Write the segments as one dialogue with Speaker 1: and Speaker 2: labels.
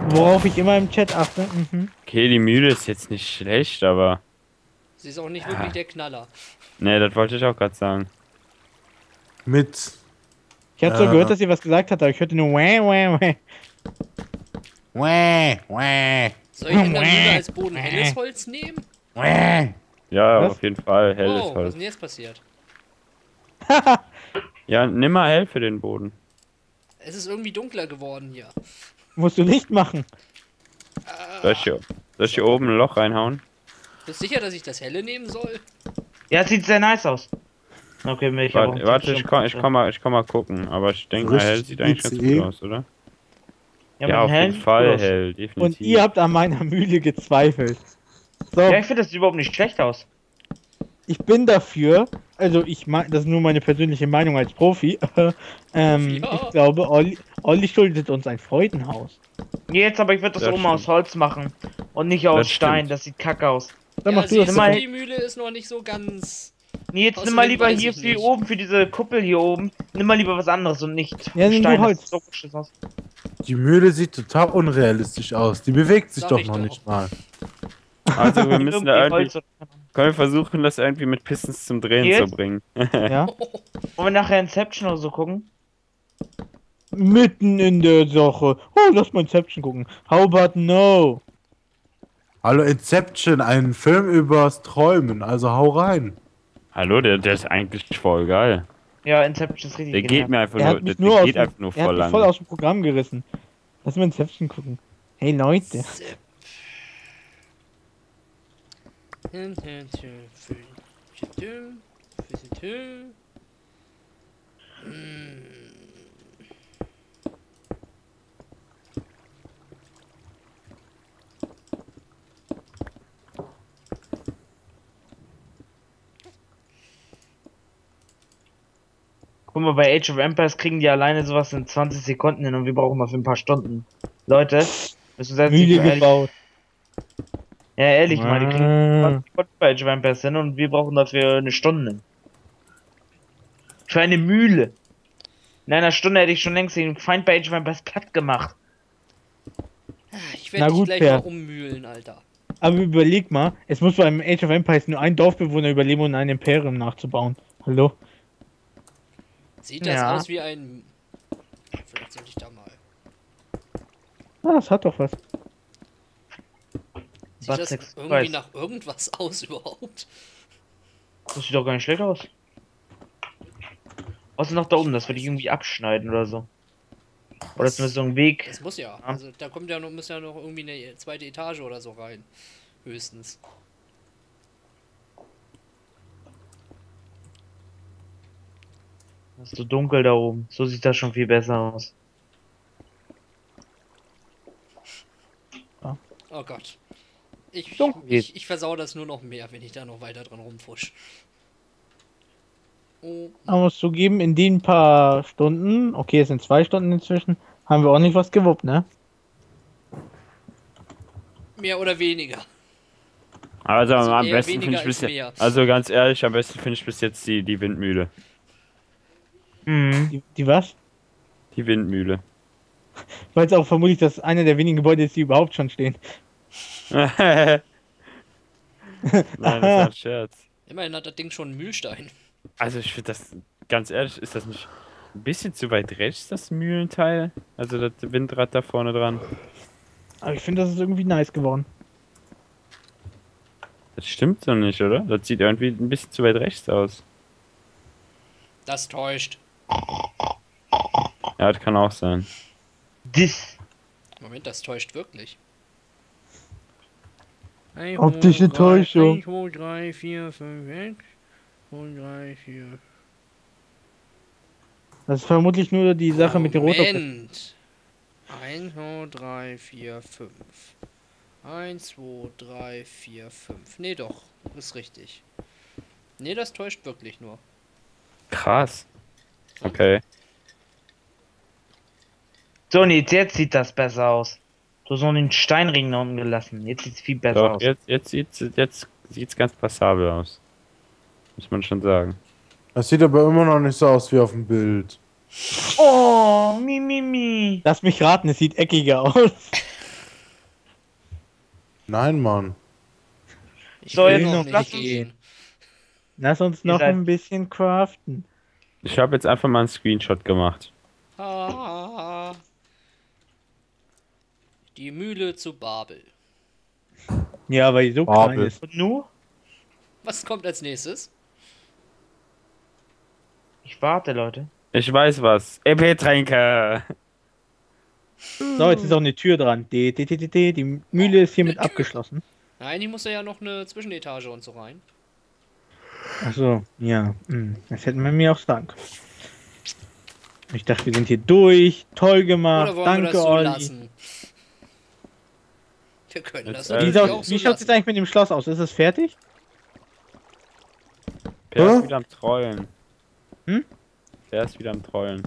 Speaker 1: Worauf ich immer im Chat achte. Mhm.
Speaker 2: Okay, die Mühle ist jetzt nicht schlecht, aber...
Speaker 3: Sie ist auch nicht wirklich der Knaller.
Speaker 2: Ne, das wollte ich auch gerade sagen.
Speaker 4: Mit.
Speaker 1: Ich habe zwar gehört, dass ihr was gesagt habt, aber ich hörte nur wäh, wäh, wäh.
Speaker 4: Wäh, wäh,
Speaker 3: Soll ich in der Mühle als Boden helles Holz nehmen?
Speaker 4: wäh.
Speaker 2: Ja,
Speaker 1: Was?
Speaker 2: auf jeden Fall, helles
Speaker 3: Oh, was ist
Speaker 2: Holz.
Speaker 3: denn jetzt passiert?
Speaker 2: Ja, nimm mal hell für den Boden.
Speaker 3: Es ist irgendwie dunkler geworden hier.
Speaker 1: Musst du nicht machen.
Speaker 2: Soll ich hier oben ein Loch reinhauen?
Speaker 3: Bist du sicher, dass ich das helle nehmen soll?
Speaker 5: Ja, sieht sehr nice aus. Okay, ich hab auch einen
Speaker 2: Warte,
Speaker 5: Tipp
Speaker 2: ich komm mal gucken. Aber ich denke mal, hell sieht eigentlich ganz
Speaker 4: ICE.
Speaker 2: gut aus, oder?
Speaker 5: Ja,
Speaker 2: Ja, auf jeden
Speaker 5: sieht
Speaker 2: Fall
Speaker 5: gut aus.
Speaker 2: hell, definitiv.
Speaker 1: Und ihr habt an meiner Mühle gezweifelt. So,
Speaker 5: Ja, ich finde das sieht überhaupt nicht schlecht aus.
Speaker 1: ich bin dafür, also das ist nur meine persönliche Meinung als Profi.
Speaker 3: Ja.
Speaker 1: Ich glaube, Olli schuldet uns ein Freudenhaus.
Speaker 5: Jetzt aber ich würde das
Speaker 2: Das
Speaker 5: oben aus
Speaker 2: stimmt.
Speaker 5: Holz machen. Und nicht aus
Speaker 2: Das
Speaker 5: Stein,
Speaker 2: stimmt.
Speaker 5: das sieht kacke aus.
Speaker 1: Dann
Speaker 3: Ja,
Speaker 1: mach du das
Speaker 3: siehst
Speaker 5: mal.
Speaker 3: du, die Mühle ist noch nicht so ganz...
Speaker 5: Nee, jetzt nimm
Speaker 3: Außerdem
Speaker 5: mal lieber
Speaker 3: weiß
Speaker 5: hier
Speaker 3: ich
Speaker 5: für
Speaker 3: nicht.
Speaker 5: oben, für diese Kuppel hier oben. Nimm mal lieber was anderes und nicht
Speaker 1: Ja, nimm du
Speaker 5: Stein.
Speaker 1: Holz.
Speaker 5: Das sieht so beschissen aus.
Speaker 4: Die Mühle sieht total unrealistisch aus. Die bewegt sich
Speaker 3: Sag
Speaker 4: doch
Speaker 3: ich
Speaker 4: noch
Speaker 3: doch.
Speaker 4: nicht mal.
Speaker 2: Also wir müssen da
Speaker 5: Holz
Speaker 2: irgendwie...
Speaker 5: oder-
Speaker 2: Können wir versuchen, das irgendwie mit Pistons zum Drehen
Speaker 5: Jetzt?
Speaker 2: zu bringen.
Speaker 1: Ja?
Speaker 5: Wollen wir nachher Inception oder so gucken?
Speaker 1: Mitten in der Sache. Oh, lass mal Inception gucken. How about no?
Speaker 4: Hallo Inception, ein Film übers Träumen, also hau rein.
Speaker 2: Hallo, der ist eigentlich voll geil.
Speaker 5: Ja, Inception ist richtig
Speaker 2: Der geht mir einfach
Speaker 1: Er
Speaker 2: nur,
Speaker 1: hat mich
Speaker 2: der
Speaker 1: nur,
Speaker 2: geht einfach nur
Speaker 1: er hat
Speaker 2: voll
Speaker 1: mich voll
Speaker 2: lang.
Speaker 1: aus dem Programm gerissen. Lass mal Inception gucken. Hey Leute.
Speaker 5: Guck mal, bei Age of Empires kriegen die alleine sowas in 20 Sekunden hin und wir brauchen mal für ein paar Stunden. Leute, müssen selbst
Speaker 1: Mühle
Speaker 5: ehrlich,
Speaker 1: gebaut.
Speaker 5: ja, ehrlich mal, die kriegen
Speaker 1: Ah.
Speaker 5: 20 Sekunden bei Age of Empires hin und wir brauchen dafür eine Stunde. Für eine Mühle. In einer Stunde hätte ich schon längst den Feind bei Age of Empires platt gemacht.
Speaker 3: Ich
Speaker 1: Na
Speaker 3: werde dich
Speaker 1: gut,
Speaker 3: gleich
Speaker 1: Per.
Speaker 3: mal ummühlen, Alter.
Speaker 1: Aber überleg mal, es muss beim Age of Empires nur ein Dorfbewohner überleben, um ein Imperium nachzubauen. Hallo?
Speaker 3: Sieht das
Speaker 5: Ja.
Speaker 3: aus wie ein... Vielleicht sollte ich da mal...
Speaker 1: Ah, das hat doch was.
Speaker 3: Sieht das
Speaker 5: Batsex
Speaker 3: irgendwie
Speaker 5: weiß.
Speaker 3: nach irgendwas aus überhaupt?
Speaker 5: Das sieht doch gar nicht schlecht aus. Außer noch da oben, das würde ich irgendwie abschneiden oder so. Oder zumindest so ein Weg.
Speaker 3: Das muss ja. Also da kommt ja noch, muss ja noch irgendwie eine zweite Etage oder so rein. Höchstens.
Speaker 5: Das ist so dunkel da oben. So sieht das schon viel besser aus.
Speaker 3: Oh Gott.
Speaker 1: Dunkel
Speaker 3: Ich versau das nur noch mehr, wenn ich da noch weiter dran rumfusch. Oh,
Speaker 1: Aber muss zugeben, in den paar Stunden, okay, es sind 2 Stunden inzwischen, haben wir auch nicht was gewuppt, ne?
Speaker 3: mehr oder weniger.
Speaker 2: Also
Speaker 3: Also
Speaker 2: am
Speaker 3: eher
Speaker 2: besten
Speaker 3: weniger
Speaker 2: finde ich
Speaker 3: als
Speaker 2: bis
Speaker 3: mehr.
Speaker 2: jetzt, also ganz ehrlich, am besten finde ich bis jetzt die Windmühle.
Speaker 5: Mhm.
Speaker 1: Die was?
Speaker 2: Die Windmühle.
Speaker 1: Weil es auch vermutlich das einer der wenigen Gebäude ist, die überhaupt schon stehen.
Speaker 2: Nein, das war ein Scherz.
Speaker 3: Immerhin hat das Ding schon einen Mühlstein.
Speaker 2: Also ich finde das, ganz ehrlich, ist das nicht ein bisschen zu weit rechts, das Mühlenteil? Also das Windrad da vorne dran.
Speaker 1: Aber ich finde, das ist irgendwie nice geworden.
Speaker 2: Das stimmt so nicht, oder? Das sieht irgendwie ein bisschen zu weit rechts aus.
Speaker 3: Das täuscht.
Speaker 2: Ja, das kann auch sein.
Speaker 5: Das.
Speaker 3: Moment, das täuscht wirklich.
Speaker 1: Optische Täuschung.
Speaker 3: 1, 2, 3, 4, 5, 6. 2, 3, 4.
Speaker 1: Das ist vermutlich nur die Sache mit den Rotor.
Speaker 3: Moment. 1, 2, 3, 4, 5. 1, 2, 3, 4, 5. Nee, doch. Ist richtig. Nee, das täuscht wirklich nur.
Speaker 2: Krass. Okay.
Speaker 5: So, und jetzt sieht das besser aus. Du hast noch den Steinring da unten gelassen. Jetzt sieht's viel besser
Speaker 2: Doch,
Speaker 5: aus.
Speaker 2: jetzt sieht's ganz passabel aus. Muss man schon sagen.
Speaker 4: Das sieht aber immer noch nicht so aus wie auf dem Bild.
Speaker 5: Oh, mi.
Speaker 1: Lass mich raten, es sieht eckiger aus.
Speaker 4: Nein, Mann.
Speaker 3: Ich
Speaker 5: Soll
Speaker 3: will
Speaker 5: jetzt
Speaker 3: noch
Speaker 5: noch
Speaker 3: nicht gehen.
Speaker 1: Lass uns noch
Speaker 5: seid-
Speaker 1: ein bisschen craften.
Speaker 2: Ich habe jetzt einfach mal einen Screenshot gemacht.
Speaker 3: Ah. Die Mühle zu Babel.
Speaker 1: Ja, weil die so
Speaker 4: Babel.
Speaker 1: klein ist.
Speaker 5: Und nu?
Speaker 3: Was kommt als nächstes?
Speaker 5: Ich warte, Leute.
Speaker 2: Ich weiß was. EP-Tränke.
Speaker 1: So, jetzt ist auch eine Tür dran. Die Mühle ist hiermit abgeschlossen.
Speaker 3: Nein, hier muss ja noch eine Zwischenetage und so rein.
Speaker 1: Achso, ja. Das hätten wir mir auch sagen können. Ich dachte, wir sind hier durch. Toll gemacht.
Speaker 3: Oder wollen
Speaker 1: Danke,
Speaker 3: wir das so
Speaker 1: Olli.
Speaker 3: lassen? Wir können das
Speaker 2: Jetzt,
Speaker 3: natürlich
Speaker 1: Wie,
Speaker 3: auch
Speaker 1: wie
Speaker 3: so
Speaker 1: schaut es jetzt
Speaker 3: lassen.
Speaker 1: eigentlich mit dem Schloss aus? Ist es fertig?
Speaker 2: Per ist
Speaker 4: Hä?
Speaker 2: wieder am Trollen.
Speaker 1: Hm?
Speaker 2: Der ist wieder am Trollen.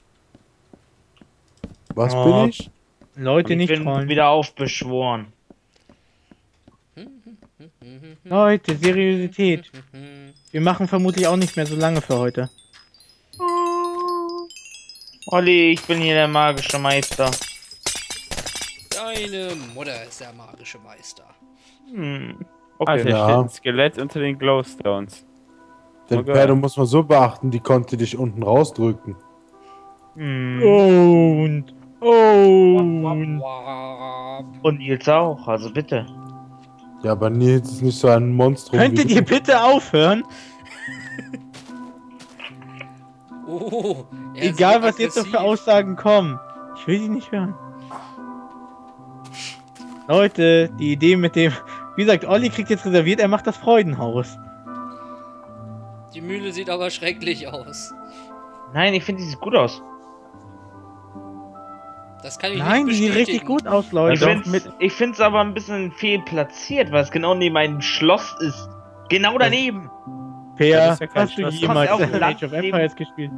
Speaker 4: Was
Speaker 1: Oh.
Speaker 4: bin ich?
Speaker 1: Leute,
Speaker 5: Ich
Speaker 1: nicht
Speaker 5: bin
Speaker 1: trollen.
Speaker 5: wieder aufbeschworen.
Speaker 1: Leute, Seriosität. Wir machen vermutlich auch nicht mehr so lange für heute.
Speaker 5: Olli, ich bin hier der magische Meister.
Speaker 3: Deine Mutter ist der magische Meister.
Speaker 5: Okay.
Speaker 2: Alter,
Speaker 4: Ja.
Speaker 2: hier steht ein Skelett unter den Glowstones.
Speaker 4: Den
Speaker 2: Okay.
Speaker 4: Perdo muss man so beachten, die konnte dich unten rausdrücken.
Speaker 1: Und.
Speaker 5: Und Nils auch, also bitte.
Speaker 4: Ja, aber Nils ist nicht so ein Monstrum.
Speaker 1: Könntet
Speaker 4: wie
Speaker 1: ihr
Speaker 4: du.
Speaker 1: bitte aufhören?
Speaker 3: Oh, er ist
Speaker 1: Egal,
Speaker 3: so
Speaker 1: was jetzt so für
Speaker 3: aggressiv.
Speaker 1: Aussagen kommen. Ich will sie nicht hören. Leute, die Idee mit dem. Wie gesagt, Olli kriegt jetzt reserviert, er macht das Freudenhaus.
Speaker 3: Die Mühle sieht aber schrecklich aus.
Speaker 5: Nein, ich finde, die sieht gut aus.
Speaker 3: Das kann ich
Speaker 1: Nein, die
Speaker 3: nicht
Speaker 1: sieht
Speaker 3: bestätigen.
Speaker 1: richtig gut aus,
Speaker 5: Ich
Speaker 1: Leute.
Speaker 5: finde es aber ein bisschen fehlplatziert, weil es genau neben meinem Schloss ist. Genau daneben.
Speaker 2: Ja,
Speaker 1: Per,
Speaker 2: das ist ja kein
Speaker 1: hast du
Speaker 2: Schloss.
Speaker 1: jemals
Speaker 5: Kommt ja auch
Speaker 1: Age of
Speaker 5: Land
Speaker 1: Empires gespielt?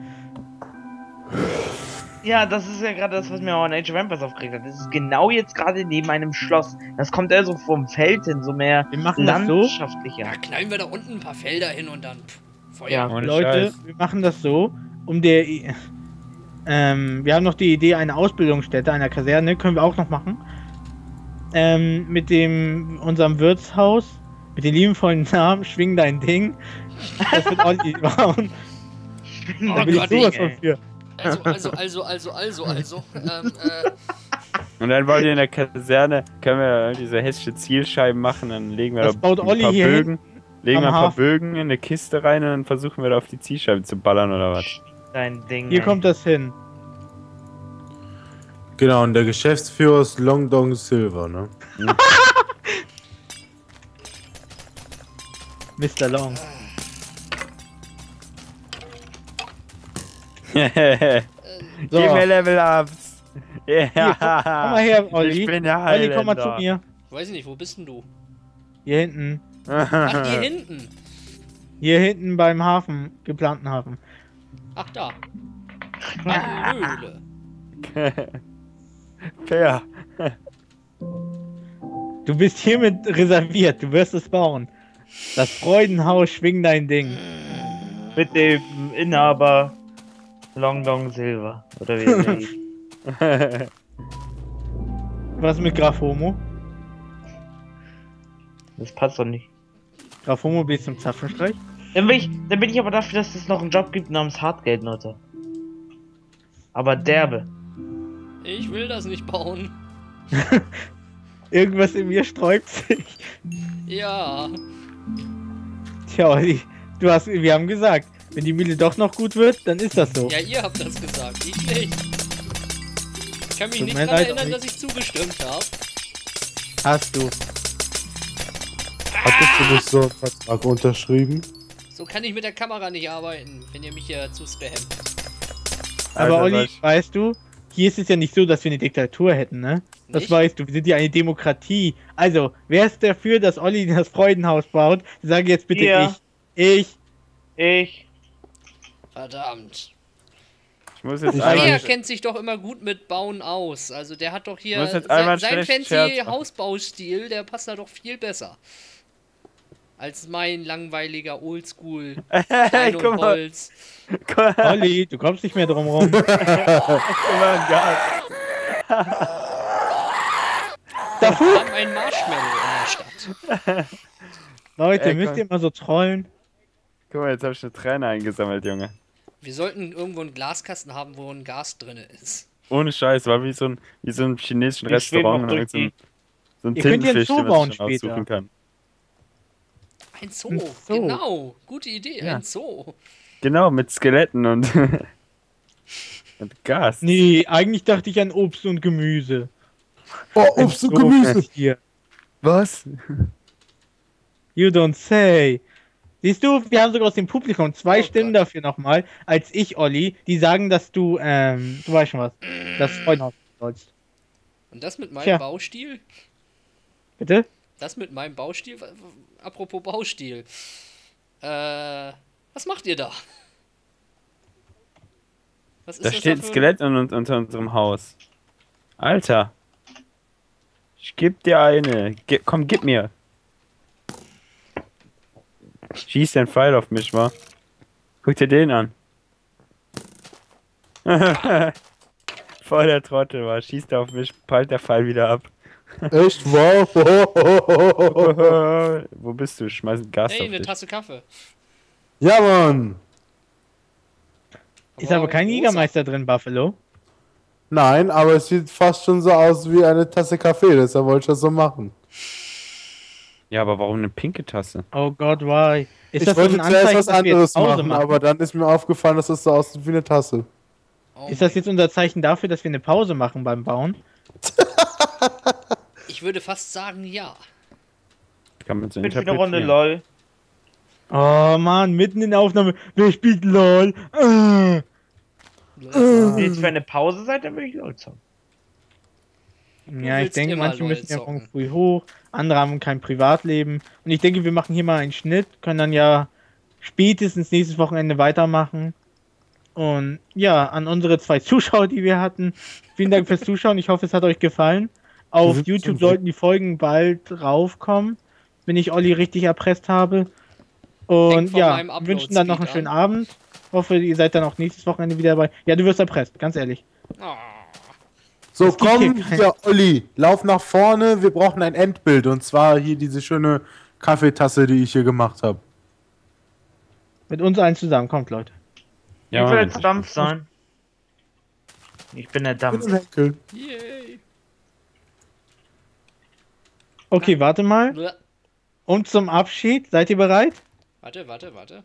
Speaker 5: Ja, das ist ja gerade das, was mir auch an Age of Empires aufgeregt hat. Das ist genau jetzt gerade neben einem Schloss. Das kommt eher so vom Feld hin, so mehr
Speaker 1: Wir machen das so.
Speaker 5: landschaftlicher.
Speaker 3: Da knallen wir da unten ein paar Felder hin und dann Feuer.
Speaker 5: Ja.
Speaker 2: Ohne
Speaker 1: Leute,
Speaker 2: Scheiß.
Speaker 1: wir machen das so, um der. Wir haben noch die Idee, eine Ausbildungsstätte, einer Kaserne, können wir auch noch machen. Mit unserem Wirtshaus, mit dem liebenvollen Namen, schwing dein Ding. Das wird Olli bauen.
Speaker 3: Oh
Speaker 1: Da bin ich
Speaker 3: Gott,
Speaker 1: sowas
Speaker 3: ey.
Speaker 1: von für.
Speaker 3: Also.
Speaker 2: Und dann wollt ihr in der Kaserne, können wir diese hässliche Zielscheiben machen, dann legen wir
Speaker 1: Das
Speaker 2: da
Speaker 1: baut
Speaker 2: ein
Speaker 1: Olli
Speaker 2: paar
Speaker 1: hier
Speaker 2: Bögen, legen
Speaker 1: am
Speaker 2: wir ein paar
Speaker 1: Hafen.
Speaker 2: Bögen in eine Kiste rein und dann versuchen wir da auf die Zielscheiben zu ballern oder was.
Speaker 5: Dein Ding.
Speaker 1: Hier
Speaker 5: ey.
Speaker 1: kommt das hin.
Speaker 4: Genau, und der Geschäftsführer ist Long Dong Silver, ne?
Speaker 1: Mr. Long. So,
Speaker 2: Gib mir Level-Ups!
Speaker 1: hier, komm mal her, Olli.
Speaker 2: Ich bin der
Speaker 1: Olli, komm mal zu
Speaker 2: Highlander.
Speaker 1: mir.
Speaker 3: Weiß ich nicht, wo bist denn du?
Speaker 1: Hier hinten.
Speaker 3: Ach, hier hinten.
Speaker 1: Hier hinten beim Hafen, geplanten Hafen.
Speaker 3: Ach, da. Eine Höhle.
Speaker 2: Per.
Speaker 1: Du bist hiermit reserviert, du wirst es bauen. Das Freudenhaus, schwing dein Ding.
Speaker 5: Mit dem Inhaber Long Dong Silver. Oder wie er hieß.
Speaker 1: Was mit Graf Homo?
Speaker 5: Das passt doch nicht.
Speaker 1: Graf Homo bis zum Zapfenstreich?
Speaker 5: Dann bin ich aber dafür, dass es noch einen Job gibt namens Hartgeldnote. Aber derbe.
Speaker 3: Ich will das nicht bauen.
Speaker 1: Irgendwas in mir sträubt sich.
Speaker 3: Ja.
Speaker 1: Tja, Olli, wir haben gesagt, wenn die Mühle doch noch gut wird, dann ist das so.
Speaker 3: Ja, ihr habt das gesagt, ich nicht. Ich kann mich
Speaker 1: Tut
Speaker 3: nicht
Speaker 1: mir
Speaker 3: daran
Speaker 1: leid,
Speaker 3: erinnern,
Speaker 1: Olli.
Speaker 3: dass ich zugestimmt habe.
Speaker 1: Hast du.
Speaker 4: Hattest du nicht so einen Vertrag unterschrieben?
Speaker 3: So kann ich mit der Kamera nicht arbeiten, wenn ihr mich hier zu spammt.
Speaker 1: Aber
Speaker 2: Alter,
Speaker 1: Olli, weißt du, hier ist es ja nicht so, dass wir eine Diktatur hätten, ne? Das
Speaker 3: Nicht?
Speaker 1: weißt du, wir sind ja eine Demokratie. Also, wer ist dafür, dass Olli das Freudenhaus baut? Sag jetzt bitte
Speaker 5: Ja.
Speaker 1: ich.
Speaker 3: Verdammt.
Speaker 2: Ich muss jetzt
Speaker 1: Ich
Speaker 2: einmal.
Speaker 3: Er kennt sich doch immer gut mit Bauen aus. Also der hat doch hier
Speaker 2: Muss jetzt einmal einen
Speaker 3: sein
Speaker 2: schlechten
Speaker 3: fancy
Speaker 2: Scherz machen.
Speaker 3: Hausbaustil, der passt da doch viel besser. Als mein langweiliger Oldschool
Speaker 2: Hey,
Speaker 3: Stein
Speaker 2: guck
Speaker 3: und
Speaker 2: mal,
Speaker 3: Holz.
Speaker 2: guck mal,
Speaker 1: Olli, du kommst nicht mehr drum rum.
Speaker 2: guck mal, Gas.
Speaker 1: Da
Speaker 3: Wir haben ein Marshmallow in der
Speaker 1: Leute,
Speaker 2: Ey,
Speaker 1: müsst
Speaker 2: komm.
Speaker 1: ihr mal so trollen?
Speaker 2: Guck mal, jetzt habe ich eine Träne eingesammelt, Junge.
Speaker 3: Wir sollten irgendwo einen Glaskasten haben, wo ein Gas drin ist.
Speaker 2: Ohne Scheiß, war wie so ein chinesischen
Speaker 5: Wir schweben
Speaker 2: Restaurant.
Speaker 5: noch
Speaker 2: Und
Speaker 5: durch
Speaker 2: irgend so ein
Speaker 1: Ihr könnt ja einen
Speaker 2: Tintenfisch,
Speaker 1: Zoo
Speaker 2: den man
Speaker 1: bauen
Speaker 2: sich schon
Speaker 1: später.
Speaker 2: aussuchen kann.
Speaker 3: Ein Zoo,
Speaker 1: Ein Zoo.
Speaker 3: genau. Gute Idee,
Speaker 2: Ja.
Speaker 3: ein Zoo.
Speaker 2: Genau, mit Skeletten und, und Gas.
Speaker 1: Nee, eigentlich dachte ich an Obst und Gemüse.
Speaker 4: Oh, Obst und
Speaker 1: So,
Speaker 4: Gemüse.
Speaker 1: Hier.
Speaker 2: Was?
Speaker 1: You don't say. Siehst du, wir haben sogar aus dem Publikum zwei
Speaker 3: Oh
Speaker 1: Stimmen
Speaker 3: Gott.
Speaker 1: dafür nochmal, als ich, Olli, die sagen, dass du weißt schon was, das Freundhaus sollst.
Speaker 3: Und das mit meinem
Speaker 1: Tja.
Speaker 3: Baustil?
Speaker 1: Bitte?
Speaker 3: Das mit meinem Baustil? Apropos Baustil. Was macht ihr da? Was ist
Speaker 2: Da
Speaker 3: das
Speaker 2: steht ein
Speaker 3: da für-
Speaker 2: Skelett unter unserem Haus. Alter. Ich geb dir eine. Komm, gib mir. Schieß den Pfeil auf mich, wa? Guck dir den an. Voll der Trottel, war. Schießt er auf mich, peilt der Pfeil wieder ab.
Speaker 4: Echt? Wow.
Speaker 2: Wo bist du? Schmeiß ein Gas
Speaker 3: Hey,
Speaker 2: auf
Speaker 3: eine
Speaker 2: dich.
Speaker 3: Tasse Kaffee.
Speaker 4: Ja, Mann.
Speaker 1: Ist aber kein
Speaker 3: rosa.
Speaker 1: Jägermeister drin, Buffalo.
Speaker 4: Nein, aber es sieht fast schon so aus wie eine Tasse Kaffee, deshalb wollte ich das so machen.
Speaker 2: Ja, aber warum eine pinke Tasse?
Speaker 1: Oh Gott, why? Ist
Speaker 4: Ich
Speaker 1: das
Speaker 4: wollte
Speaker 1: so ein
Speaker 4: zuerst
Speaker 1: Anzeichen,
Speaker 4: was
Speaker 1: dass wir
Speaker 4: anderes
Speaker 1: jetzt Pause
Speaker 4: machen,
Speaker 1: machen?
Speaker 4: aber dann ist mir aufgefallen, dass es so aussieht wie eine Tasse.
Speaker 3: Oh
Speaker 1: Ist das
Speaker 3: mein-
Speaker 1: jetzt unser Zeichen dafür, dass wir eine Pause machen beim Bauen?
Speaker 3: Ich würde fast sagen, ja.
Speaker 2: Kann man so
Speaker 5: Bitte eine Runde
Speaker 2: interpretieren.
Speaker 5: LOL.
Speaker 1: Oh Mann, mitten in der Aufnahme. Wer spielt LOL?
Speaker 5: Wenn ihr jetzt für eine Pause seid, dann würde ich LOL zocken.
Speaker 1: Ja, ich
Speaker 3: willst
Speaker 1: denke,
Speaker 3: immer
Speaker 1: manche
Speaker 3: LOL
Speaker 1: müssen ja
Speaker 3: zocken.
Speaker 1: morgen früh hoch, andere haben kein Privatleben. Und ich denke, wir machen hier mal einen Schnitt, können dann ja spätestens nächstes Wochenende weitermachen. Und ja, an unsere zwei Zuschauer, die wir hatten, vielen Dank fürs Zuschauen. Ich hoffe, es hat euch gefallen. Auf
Speaker 4: sind
Speaker 1: YouTube
Speaker 4: schon
Speaker 1: sollten die Folgen bald raufkommen, wenn ich Olli richtig erpresst habe.
Speaker 3: Hängt
Speaker 1: Und
Speaker 3: von
Speaker 1: ja,
Speaker 3: meinem Upload-Speed
Speaker 1: wünschen dann noch einen
Speaker 3: an.
Speaker 1: schönen Abend. Hoffe, ihr seid dann auch nächstes Wochenende wieder dabei. Ja, du wirst erpresst, ganz ehrlich.
Speaker 3: Oh.
Speaker 4: So,
Speaker 1: Es gibt
Speaker 4: komm
Speaker 1: hier kein-
Speaker 4: hier, Olli, lauf nach vorne, wir brauchen ein Endbild. Und zwar hier diese schöne Kaffeetasse, die ich hier gemacht habe.
Speaker 1: Mit uns allen zusammen, kommt Leute.
Speaker 2: Ja,
Speaker 5: Ich will
Speaker 2: Mann.
Speaker 5: jetzt Dampf sein. Ich bin der Dampf.
Speaker 3: Yay.
Speaker 1: Okay, warte mal.
Speaker 3: Bleh.
Speaker 1: Und zum Abschied, seid ihr bereit?
Speaker 3: Warte.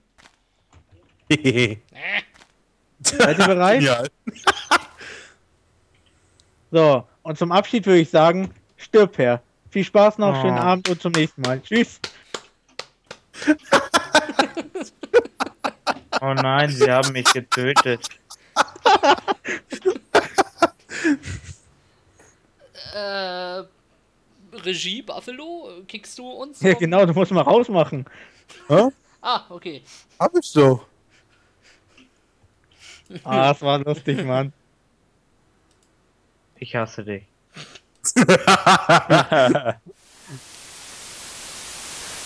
Speaker 1: Seid ihr bereit?
Speaker 4: Ja.
Speaker 1: So, und zum Abschied würde ich sagen, stirb her. Viel Spaß noch, schönen
Speaker 5: Oh.
Speaker 1: Abend und zum nächsten Mal. Tschüss.
Speaker 5: Oh nein, sie haben mich getötet.
Speaker 3: Regie Buffalo, kickst du uns?
Speaker 1: Ja,
Speaker 3: vom-
Speaker 1: genau, du musst mal rausmachen.
Speaker 3: Ah, okay.
Speaker 4: Hab ich doch.
Speaker 1: Ah, das war lustig, Mann.
Speaker 5: Ich hasse dich.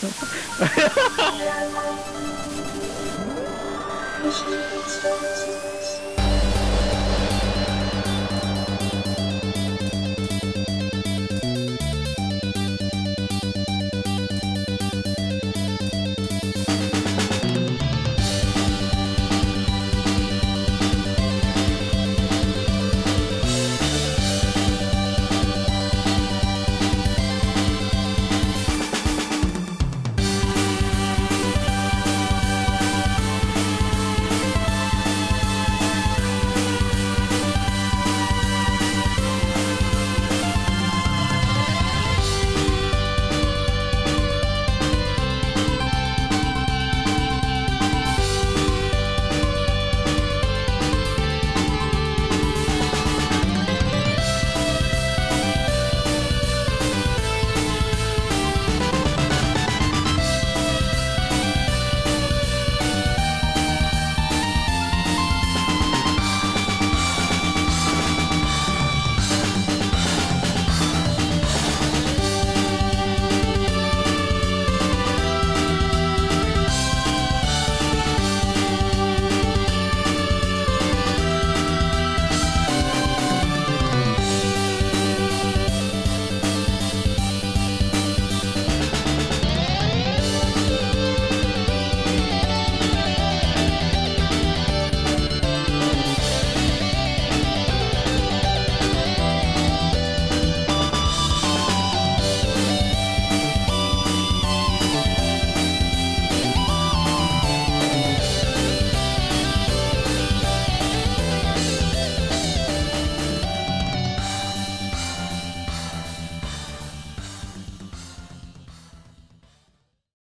Speaker 6: Thank you.